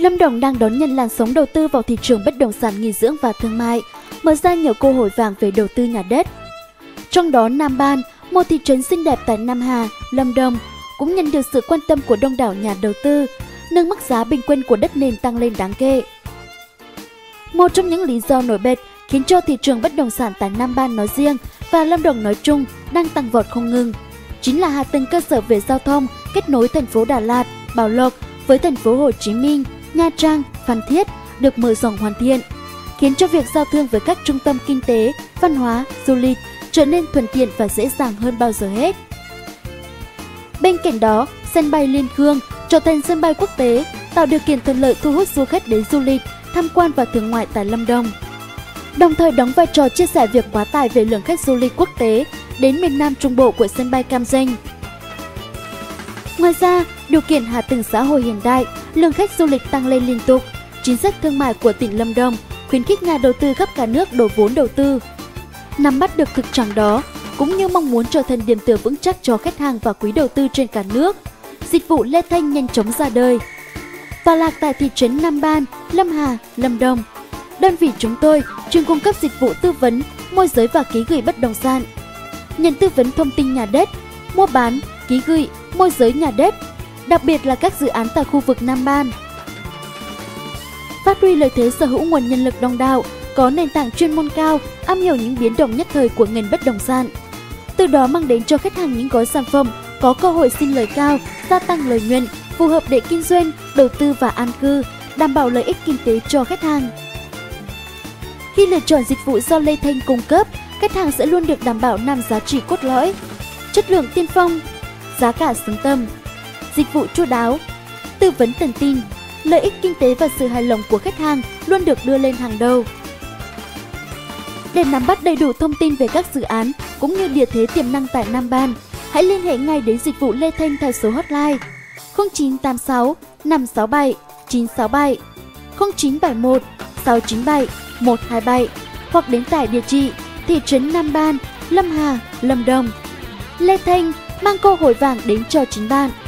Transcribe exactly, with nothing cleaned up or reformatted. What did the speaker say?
Lâm Đồng đang đón nhận làn sóng đầu tư vào thị trường bất động sản nghỉ dưỡng và thương mại, mở ra nhiều cơ hội vàng về đầu tư nhà đất. Trong đó, Nam Ban, một thị trấn xinh đẹp tại Nam Hà, Lâm Đồng, cũng nhận được sự quan tâm của đông đảo nhà đầu tư, nâng mức giá bình quân của đất nền tăng lên đáng kể. Một trong những lý do nổi bật khiến cho thị trường bất động sản tại Nam Ban nói riêng và Lâm Đồng nói chung đang tăng vọt không ngừng, chính là hạ tầng cơ sở về giao thông kết nối thành phố Đà Lạt, Bảo Lộc với thành phố Hồ Chí Minh, Nha Trang, Phan Thiết được mở rộng hoàn thiện, khiến cho việc giao thương với các trung tâm kinh tế, văn hóa, du lịch trở nên thuận tiện và dễ dàng hơn bao giờ hết. Bên cạnh đó, sân bay Liên Khương trở thành sân bay quốc tế, tạo điều kiện thuận lợi thu hút du khách đến du lịch, tham quan và thương ngoại tại Lâm Đồng, đồng thời đóng vai trò chia sẻ việc quá tải về lượng khách du lịch quốc tế đến miền Nam Trung Bộ của sân bay Cam Ranh. Ngoài ra, điều kiện hạ tầng xã hội hiện đại, lượng khách du lịch tăng lên liên tục, chính sách thương mại của tỉnh Lâm Đồng khuyến khích nhà đầu tư khắp cả nước đổ vốn đầu tư. Nắm bắt được thực trạng đó, cũng như mong muốn trở thành điểm tựa vững chắc cho khách hàng và quý đầu tư trên cả nước, dịch vụ Lê Thanh nhanh chóng ra đời. Tọa lạc tại thị trấn Nam Ban, Lâm Hà, Lâm Đồng, đơn vị chúng tôi chuyên cung cấp dịch vụ tư vấn, môi giới và ký gửi bất động sản, nhận tư vấn thông tin nhà đất, mua bán, ký gửi, môi giới nhà đất, đặc biệt là các dự án tại khu vực Nam Ban. Phát huy lợi thế sở hữu nguồn nhân lực đông đảo, có nền tảng chuyên môn cao, am hiểu những biến động nhất thời của ngành bất động sản, từ đó mang đến cho khách hàng những gói sản phẩm có cơ hội sinh lời cao, gia tăng lợi nhuận, phù hợp để kinh doanh, đầu tư và an cư, đảm bảo lợi ích kinh tế cho khách hàng. Khi lựa chọn dịch vụ do Lê Thanh cung cấp, khách hàng sẽ luôn được đảm bảo năm giá trị cốt lõi: chất lượng tiên phong, giá cả xứng tầm, dịch vụ chu đáo, tư vấn tận tình, lợi ích kinh tế và sự hài lòng của khách hàng luôn được đưa lên hàng đầu. Để nắm bắt đầy đủ thông tin về các dự án cũng như địa thế tiềm năng tại Nam Ban, hãy liên hệ ngay đến dịch vụ Lê Thanh theo số hotline không chín tám sáu năm sáu bảy chín sáu bảy, không chín bảy một sáu chín bảy một hai bảy hoặc đến tại địa chỉ thị trấn Nam Ban, Lâm Hà, Lâm Đồng. Lê Thanh mang cơ hội vàng đến cho chính bạn.